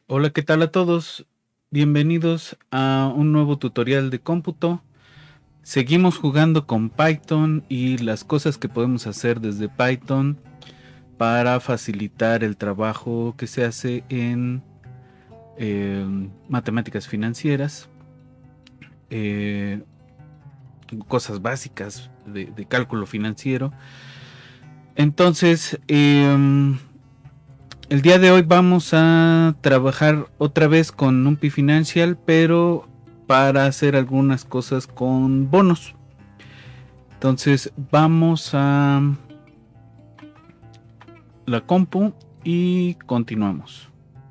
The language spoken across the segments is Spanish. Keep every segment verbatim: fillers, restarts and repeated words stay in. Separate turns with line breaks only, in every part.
Hola, ¿qué tal a todos? Bienvenidos a un nuevo tutorial de cómputo. Seguimos jugando con Python y las cosas que podemos hacer desde Python para facilitar el trabajo que se hace en eh, matemáticas financieras, eh, cosas básicas de, de cálculo financiero. Entonces, eh, el día de hoy vamos a trabajar otra vez con NumPy Financial, pero para hacer algunas cosas con bonos. Entonces vamos a la compu y continuamos.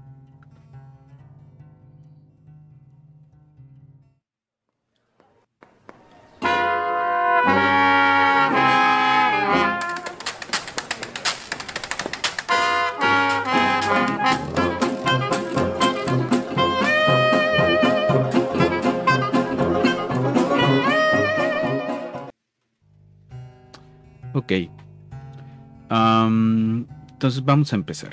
Ok. Um, entonces vamos a empezar.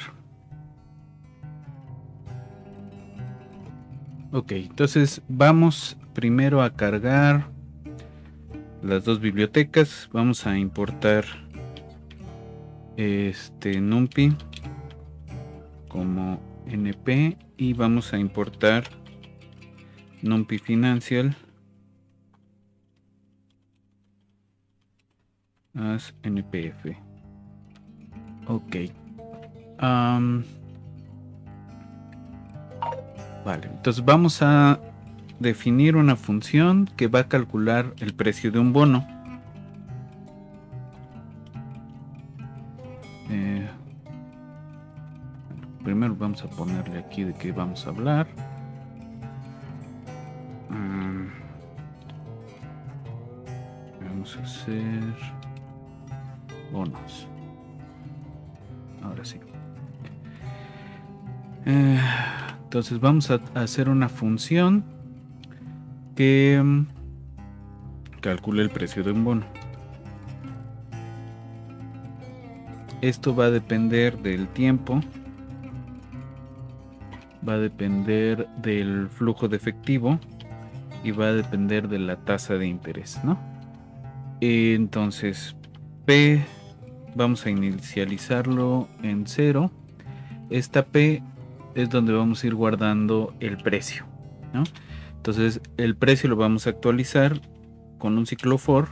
Ok, entonces vamos primero a cargar las dos bibliotecas. Vamos a importar este NumPy como np y vamos a importar NumPy Financial as npf. Ok. Um, vale, entonces vamos a definir una función que va a calcular el precio de un bono. Eh, primero vamos a ponerle aquí de qué vamos a hablar. Um, vamos a hacer bonos. Ahora sí. Eh, entonces vamos a hacer una función que um, calcule el precio de un bono. Esto va a depender del tiempo, va a depender del flujo de efectivo y va a depender de la tasa de interés, ¿no? Entonces P vamos a inicializarlo en cero. Esta P es donde vamos a ir guardando el precio, ¿no? Entonces el precio lo vamos a actualizar con un ciclo for.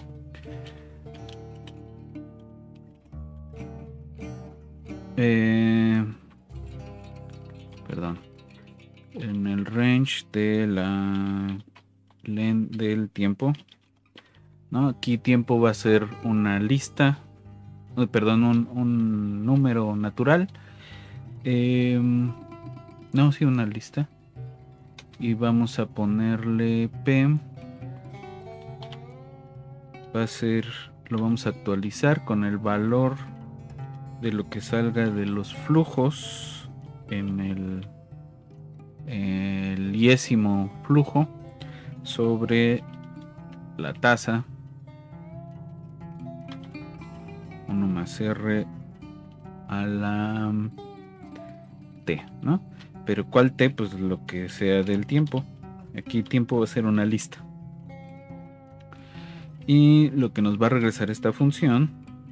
Eh, perdón. En el range de la len del tiempo, ¿no? Aquí tiempo va a ser una lista, perdón, un, un número natural. Eh, no, sí, una lista. Y vamos a ponerle P. Va a ser, lo vamos a actualizar con el valor de lo que salga de los flujos en el, el iésimo flujo sobre la tasa uno más R a la T, ¿no? Pero ¿cuál T? Pues lo que sea del tiempo. Aquí tiempo va a ser una lista. Y lo que nos va a regresar esta función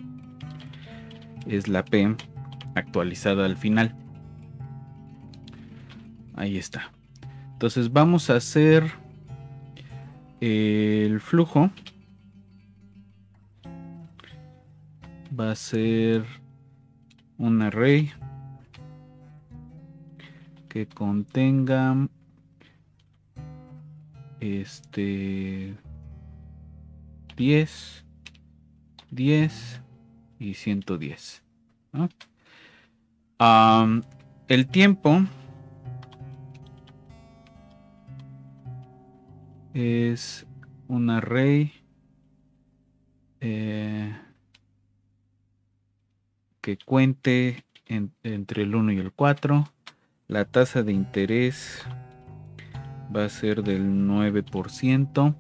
es la P actualizada al final. Ahí está. Entonces vamos a hacer el flujo. Va a ser un array que contenga este diez, diez y ciento diez, ¿no? Um, el tiempo es un array eh, que cuente en, entre el uno y el cuatro. La tasa de interés va a ser del nueve por ciento.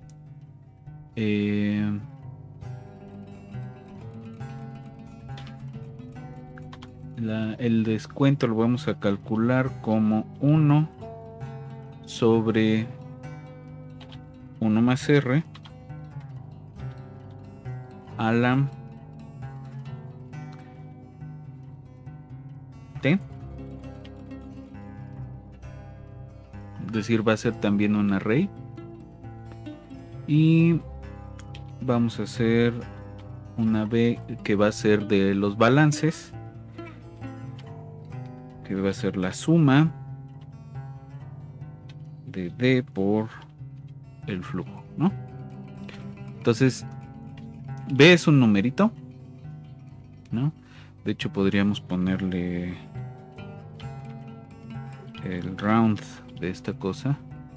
Eh, la, el descuento lo vamos a calcular como uno sobre uno más R a la T. Es decir, va a ser también un array. Y vamos a hacer una B que va a ser de los balances, que va a ser la suma de D por el flujo, ¿no? Entonces, B es un numerito, ¿no? De hecho, podríamos ponerle el round de esta cosa.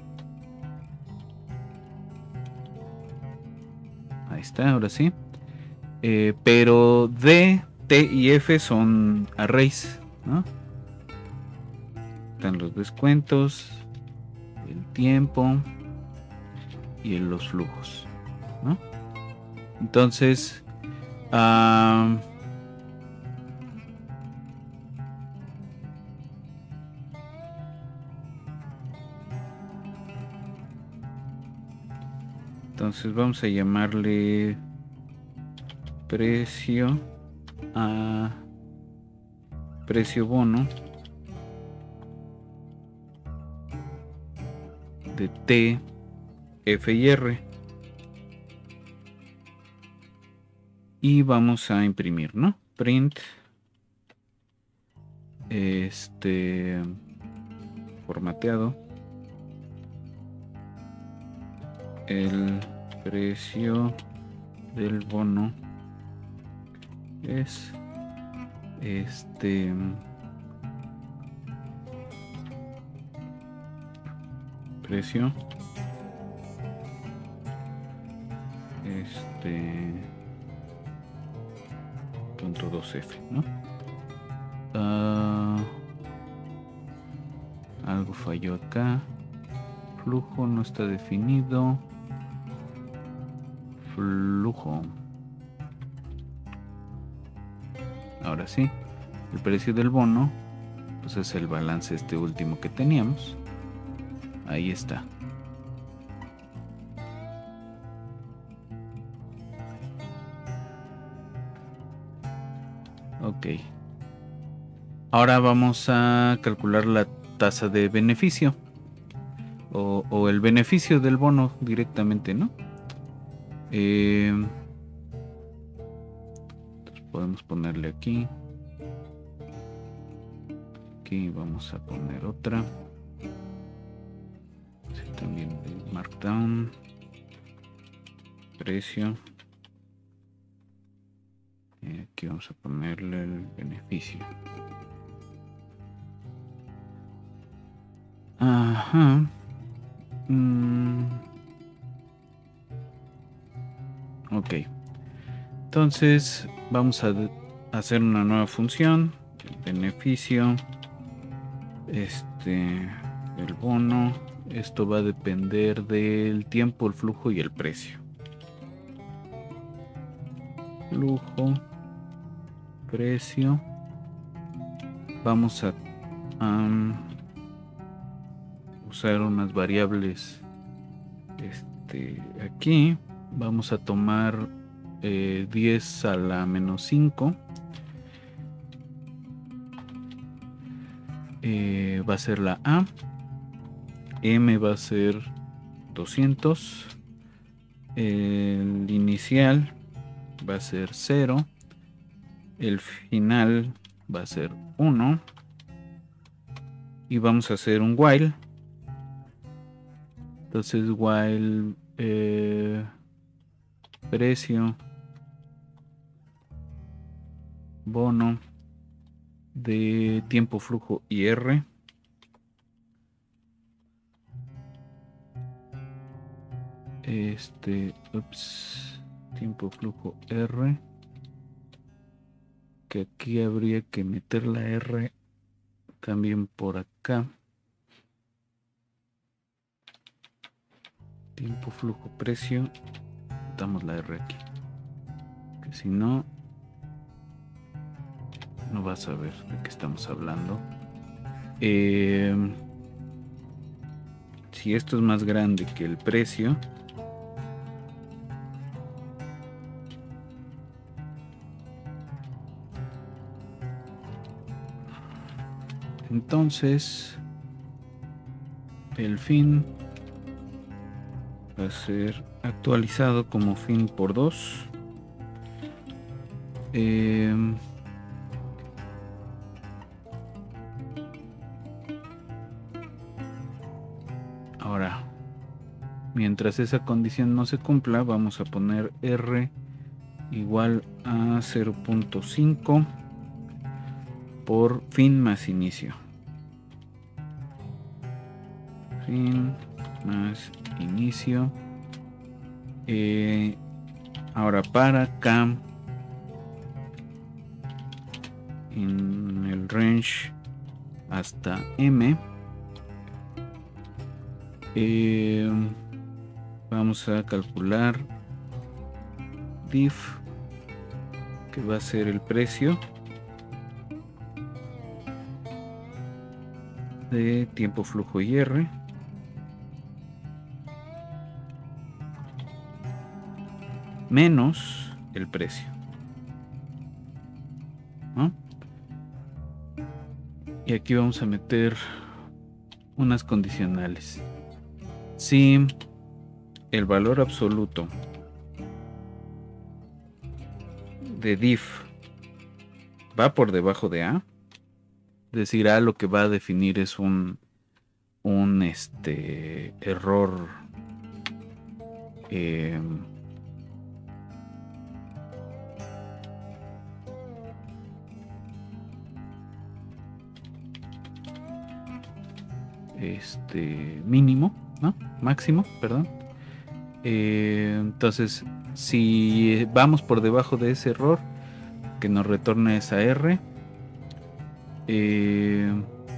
Ahí está, ahora sí. Eh, pero D, T y F son arrays, ¿no? Están los descuentos, el tiempo y los flujos, ¿no? Entonces, uh, entonces vamos a llamarle precio a precio bono de T, F y R, y vamos a imprimir, ¿no? Print este formateado el precio del bono es este precio este punto dos F, ¿no? Uh, algo falló acá. Flujo no está definido. Flujo. Ahora sí, el precio del bono pues es el balance este último que teníamos. Ahí está. Ok. Ahora vamos a calcular la tasa de beneficio o, o el beneficio del bono directamente, ¿no? Eh, entonces podemos ponerle aquí. Aquí vamos a poner otra. Sí, también de Markdown. Precio. Y aquí vamos a ponerle el beneficio. Ajá. Mm. Ok. Entonces vamos a hacer una nueva función. El beneficio. Este. El bono. Esto va a depender del tiempo, el flujo y el precio. Flujo. Precio. Vamos a um, usar unas variables este, aquí. Vamos a tomar eh, diez a la menos cinco. Eh, va a ser la A. M va a ser doscientos. El inicial va a ser cero. El final va a ser uno. Y vamos a hacer un while. Entonces while eh, precio bono de tiempo, flujo y R. Este, ups, tiempo, flujo, R. Que aquí habría que meter la R también por acá. Tiempo, flujo, precio. Damos la R aquí. Que si no, no vas a ver de qué estamos hablando. Eh, si esto es más grande que el precio, entonces el fin va a ser actualizado como fin por dos. Eh, ahora, mientras esa condición no se cumpla, vamos a poner R igual a cero punto cinco por fin más inicio. Fin más inicio. Eh, ahora para K en el range hasta M, eh, vamos a calcular diff, que va a ser el precio de tiempo flujo y R menos el precio, ¿no? Y aquí vamos a meter unas condicionales. Si el valor absoluto de diff va por debajo de A, es decir, A lo que va a definir es un un este error eh, este mínimo, ¿no? Máximo, perdón. Eh, entonces, si vamos por debajo de ese error, que nos retorne esa R, eh,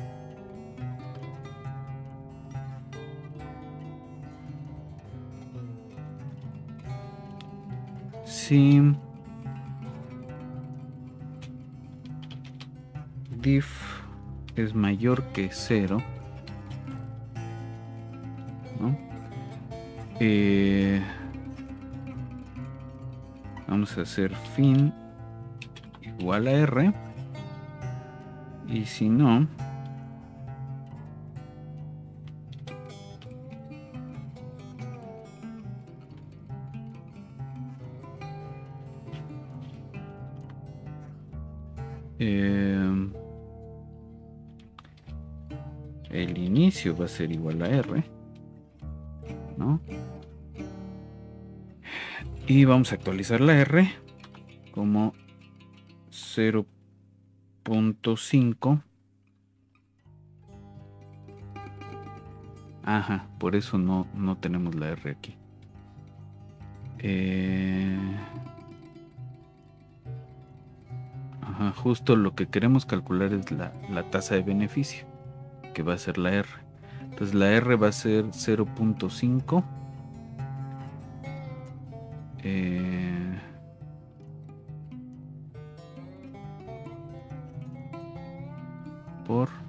si diff es mayor que cero, ¿no? Eh, vamos a hacer fin igual a R, y si no, eh, el inicio va a ser igual a R, ¿no? Y vamos a actualizar la R como cero punto cinco. Ajá, por eso no, no tenemos la R aquí. Eh, ajá, justo lo que queremos calcular es la, la tasa de beneficio, que va a ser la R. Entonces la R va a ser cero punto cinco. Eh, por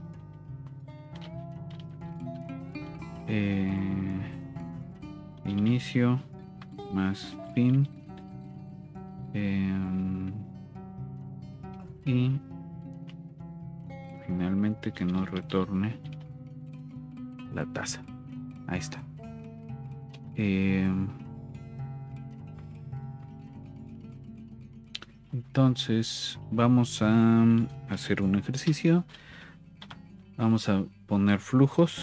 eh, inicio más fin, eh, y finalmente que nos retorne la tasa. Ahí está. Eh, entonces vamos a hacer un ejercicio. Vamos a poner flujos.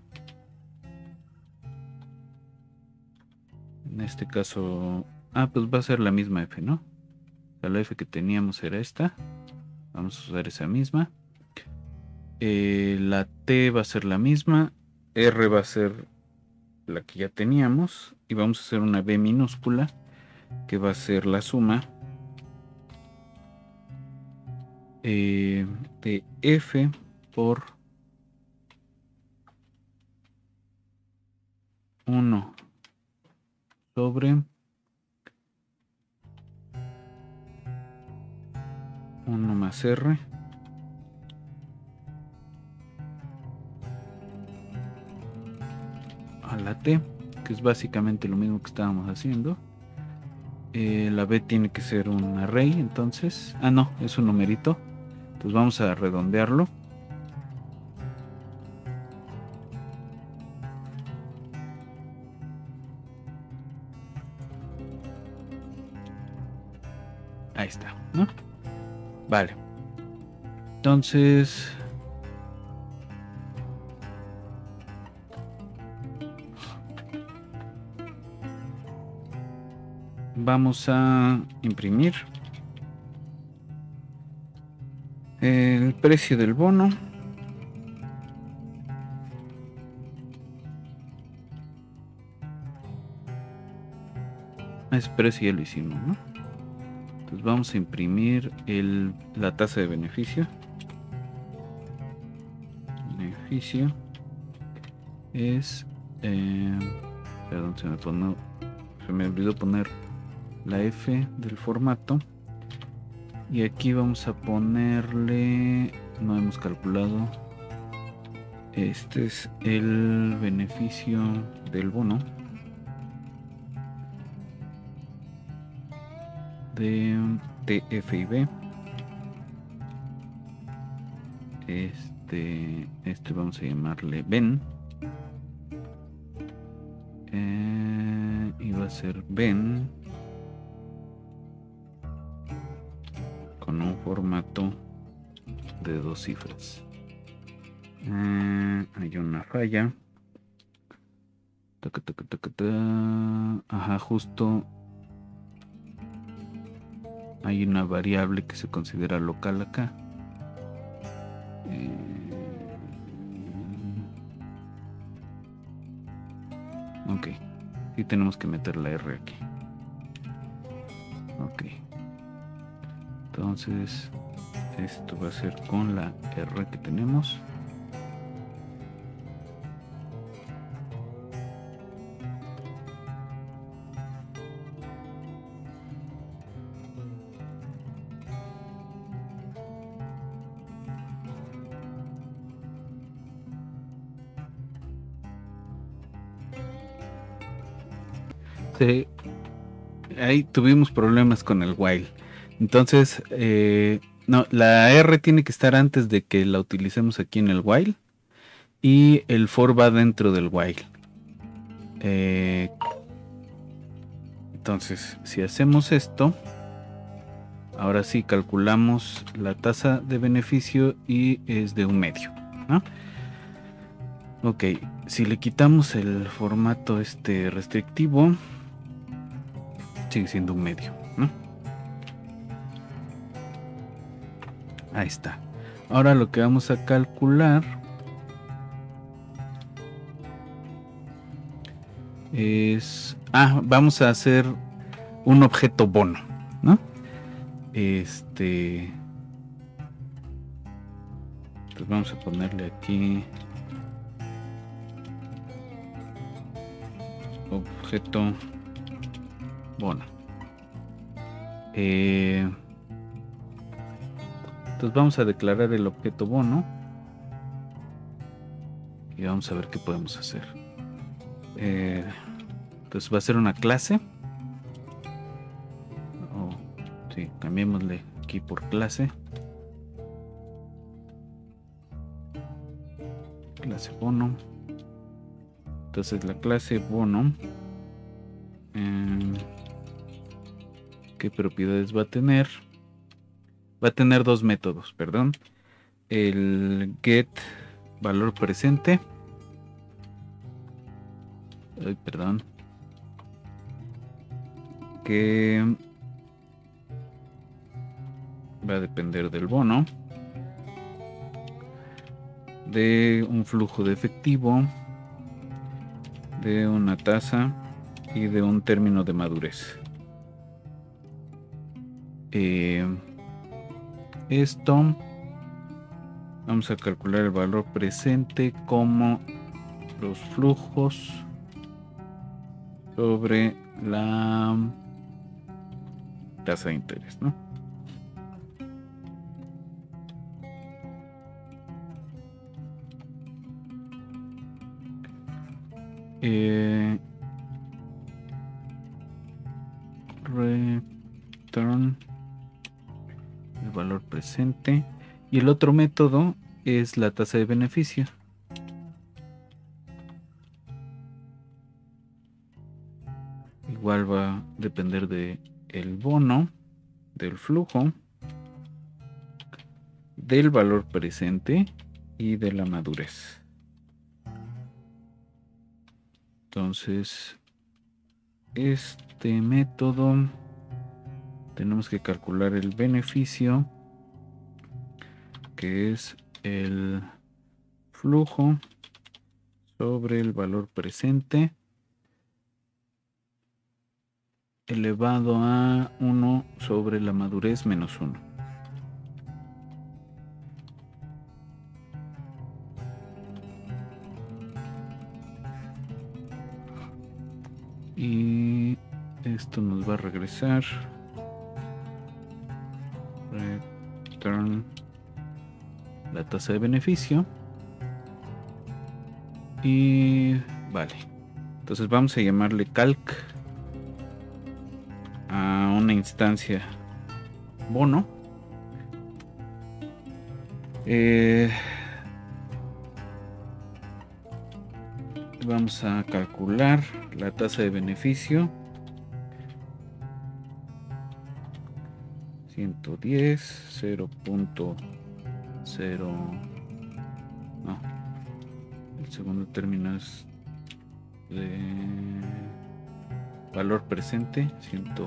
En este caso, ah, pues va a ser la misma F, ¿no? O sea, la F que teníamos era esta. Vamos a usar esa misma. Eh, la T va a ser la misma. R va a ser la que ya teníamos. Y vamos a hacer una B minúscula, que va a ser la suma eh, de F por uno sobre uno más R. A la T, que es básicamente lo mismo que estábamos haciendo. Eh, la B tiene que ser un array, entonces. Ah, no, es un numerito. Entonces vamos a redondearlo. Ahí está, ¿no? Vale. Entonces... vamos a imprimir el precio del bono. Ese precio ya lo hicimos, ¿no? Entonces vamos a imprimir el, la tasa de beneficio. Beneficio es... Eh, perdón, se me, pone, se me olvidó poner la F del formato. Y aquí vamos a ponerle... no hemos calculado. Este es el beneficio del bono. De T, F y B. Este, este vamos a llamarle Ben. Eh, y va a ser Ben con un formato de dos cifras. Eh, hay una falla. Taca, taca, taca, taca. Ajá, justo. Hay una variable que se considera local acá. Eh, ok. Sí tenemos que meter la R aquí. Ok. Entonces, esto va a ser con la R que tenemos. Sí, ahí tuvimos problemas con el while. Entonces, eh, no, la R tiene que estar antes de que la utilicemos aquí en el while. Y el for va dentro del while. Eh, entonces, si hacemos esto, ahora sí calculamos la tasa de beneficio y es de un medio, ¿no? Ok, si le quitamos el formato este restrictivo, sigue siendo un medio, ¿no? Ahí está. Ahora lo que vamos a calcular es... Ah, vamos a hacer un objeto bono, ¿no? Este... Pues vamos a ponerle aquí... objeto bono. Eh... Entonces vamos a declarar el objeto bono. Y vamos a ver qué podemos hacer. Eh, entonces va a ser una clase. Oh, sí, cambiémosle aquí por clase. Clase bono. Entonces la clase bono. Eh, ¿Qué propiedades va a tener? Va a tener dos métodos, perdón. El get valor presente. Ay, perdón. Que va a depender del bono. De un flujo de efectivo. De una tasa. Y de un término de madurez. Eh, esto vamos a calcular el valor presente como los flujos sobre la tasa de interés, ¿no? Eh, return el valor presente. Y el otro método es la tasa de beneficio. Igual va a depender de el bono, del flujo, del valor presente y de la madurez. Entonces, este método tenemos que calcular el beneficio, que es el flujo sobre el valor presente elevado a uno sobre la madurez menos uno. Y esto nos va a regresar return la tasa de beneficio. Y vale, entonces vamos a llamarle calc a una instancia bono. Eh, vamos a calcular la tasa de beneficio. ciento diez, cero punto cero. No, el segundo término es de valor presente, ciento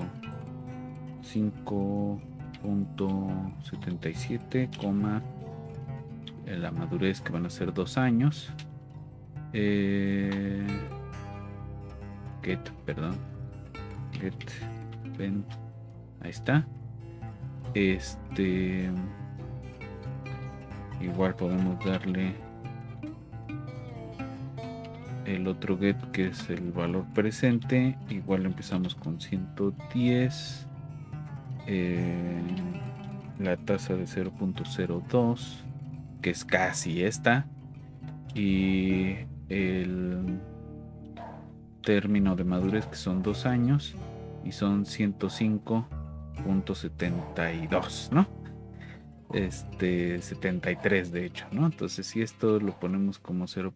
cinco punto setenta y siete, la madurez, que van a ser dos años. Eh, get, perdón. Get, ven, ahí está. Este, igual podemos darle el otro get, que es el valor presente. Igual empezamos con ciento diez, eh, la tasa de cero punto cero dos, que es casi esta, y el término de madurez, que son dos años, y son ciento cinco punto setenta y dos, ¿no? Este, setenta y tres de hecho, ¿no? Entonces, si esto lo ponemos como cero.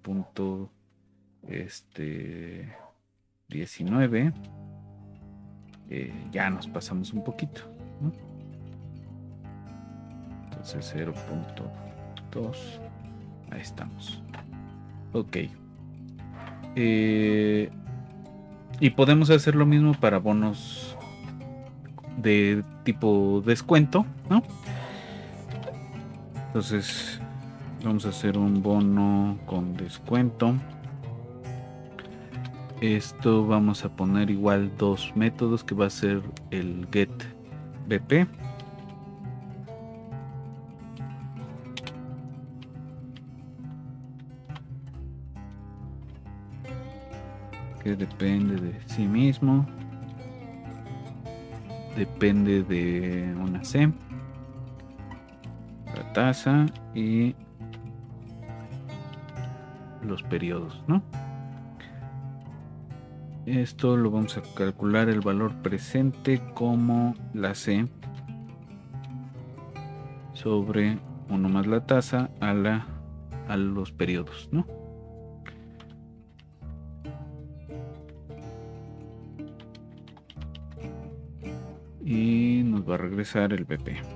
Este, diecinueve, eh, ya nos pasamos un poquito, ¿no? Entonces cero punto dos, ahí estamos. Ok. Eh, y podemos hacer lo mismo para bonos de tipo descuento, ¿no? Entonces vamos a hacer un bono con descuento. Esto vamos a poner igual dos métodos, que va a ser el get B P. Que depende de sí mismo. Depende de una C, la tasa y los periodos, ¿no? Esto lo vamos a calcular el valor presente como la C sobre uno más la tasa a la a los periodos, ¿no? Y nos va a regresar el B P.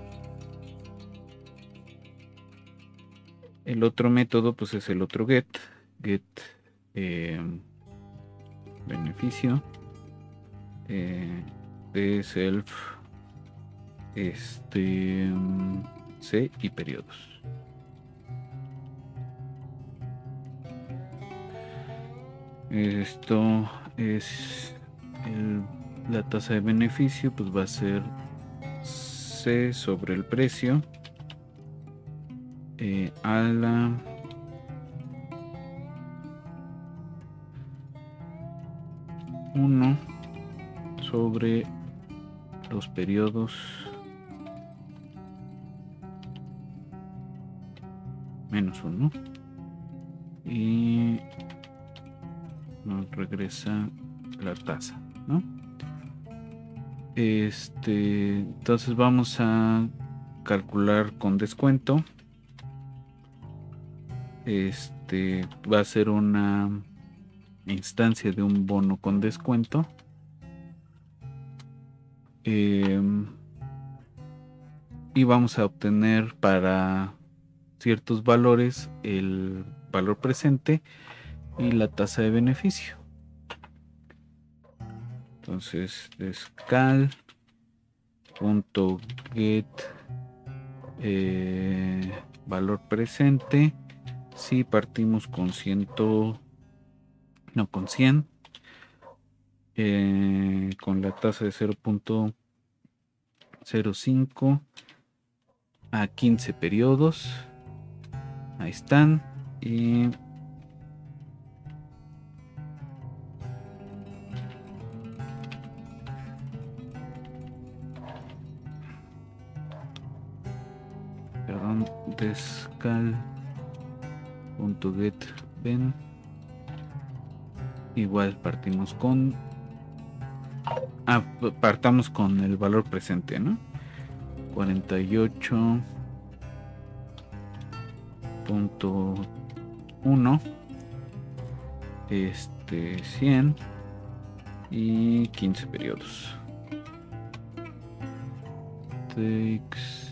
El otro método pues es el otro get, get eh, beneficio eh, de self, este C y periodos. Esto es el, la tasa de beneficio, pues va a ser C sobre el precio eh, a la uno sobre los periodos menos uno, y nos regresa la tasa, ¿no? Este, entonces vamos a calcular con descuento. Este va a ser una instancia de un bono con descuento. Eh, y vamos a obtener para ciertos valores el valor presente y la tasa de beneficio. Entonces descal punto get eh, valor presente. Si partimos con cien, no con cien, eh, con la tasa de cero punto cero cinco a quince periodos, ahí están, y perdón, descal punto get ben, igual partimos con ah, partamos con el valor presente, ¿no? cuarenta y ocho punto uno, este cien y quince periodos. Takes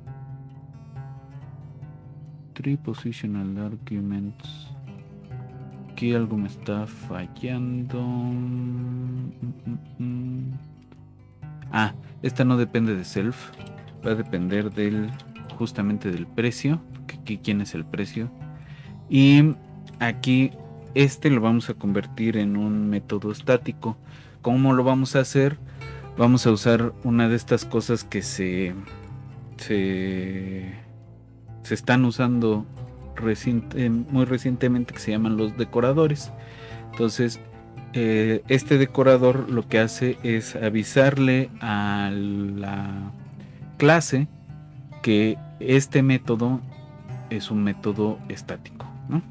three positional arguments. Aquí algo me está fallando. Mm, mm, mm. Ah, esta no depende de self, va a depender del justamente del precio, que aquí quién es el precio, y aquí este lo vamos a convertir en un método estático. ¿Cómo lo vamos a hacer? Vamos a usar una de estas cosas que se se, se están usando reciente, muy recientemente, que se llaman los decoradores. Entonces eh, este decorador lo que hace es avisarle a la clase que este método es un método estático, ¿no?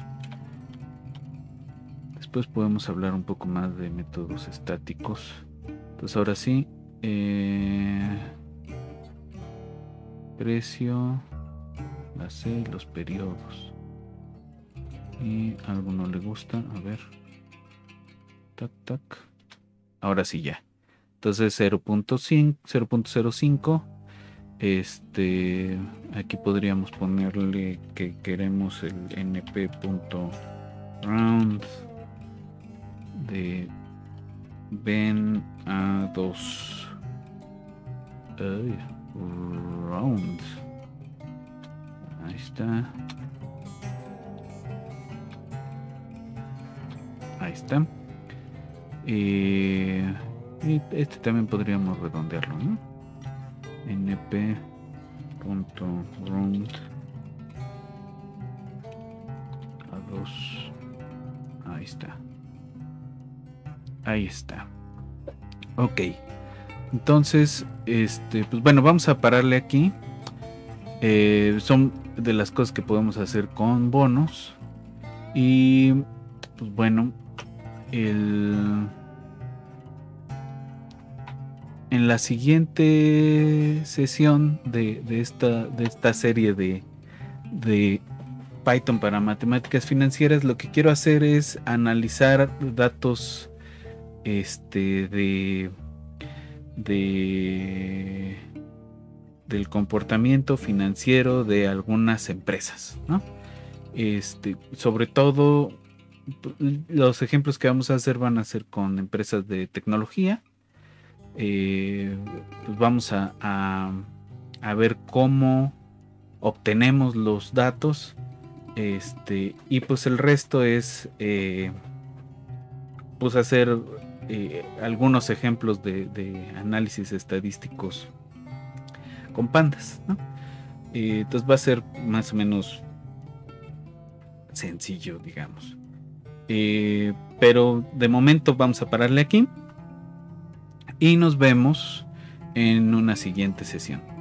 Después podemos hablar un poco más de métodos estáticos. Entonces ahora sí, eh, precio, la C, los periodos. Y a alguno le gusta, a ver. Tac, tac. Ahora sí ya. Entonces cero punto cero cinco. Este, aquí podríamos ponerle que queremos el np.round de ben a dos. Ay, round. Ahí está. Ahí está. Eh, y este también podríamos redondearlo, ¿no? np.round a dos. Ahí está. Ahí está. Ok. Entonces, este, pues bueno, vamos a pararle aquí. Eh, son de las cosas que podemos hacer con bonos. Y pues bueno, el en la siguiente sesión de, de, esta, de esta serie de, de Python para matemáticas financieras, lo que quiero hacer es analizar datos este, de, de, del comportamiento financiero de algunas empresas, ¿no? Este, sobre todo, los ejemplos que vamos a hacer van a ser con empresas de tecnología. Eh, pues vamos a, a, a ver cómo obtenemos los datos, este, y pues el resto es eh, pues hacer eh, algunos ejemplos de, de análisis estadísticos con pandas, ¿no? Eh, entonces va a ser más o menos sencillo, digamos, eh, pero de momento vamos a pararle aquí. Y nos vemos en una siguiente sesión.